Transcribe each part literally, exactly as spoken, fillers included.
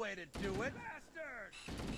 way to do it. Bastard!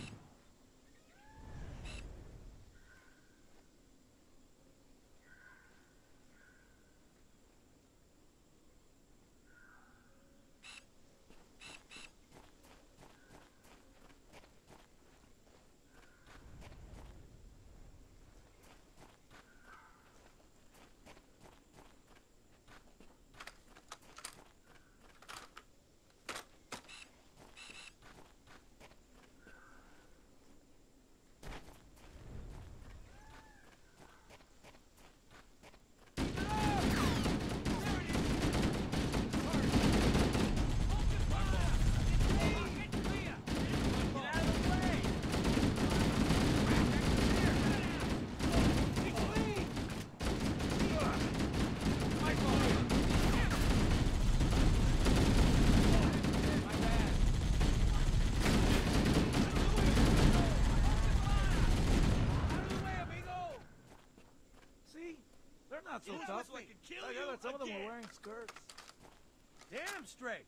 Not so tough. So I can kill I you got some again. of them were wearing skirts. Damn straight.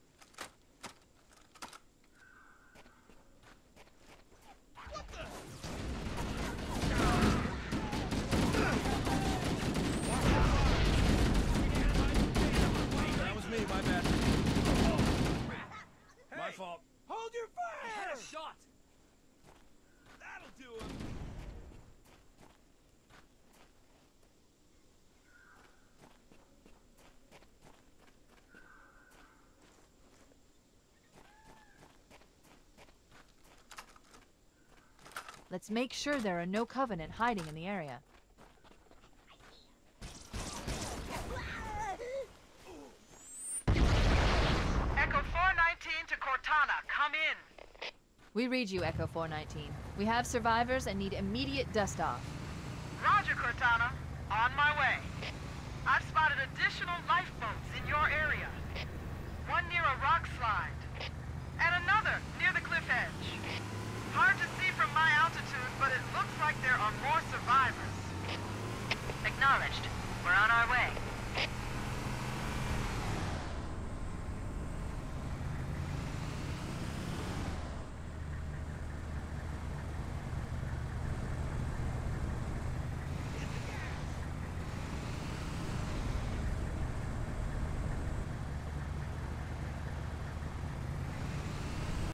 What the? That was me, my bad. Hey, My fault. Hold your fire! I had a shot. That'll do him. Let's make sure there are no Covenant hiding in the area. Echo four nineteen to Cortana, come in. We read you, Echo four nineteen. We have survivors and need immediate dust-off. Roger, Cortana. On my way. I've spotted additional lifeboats in your area. One near a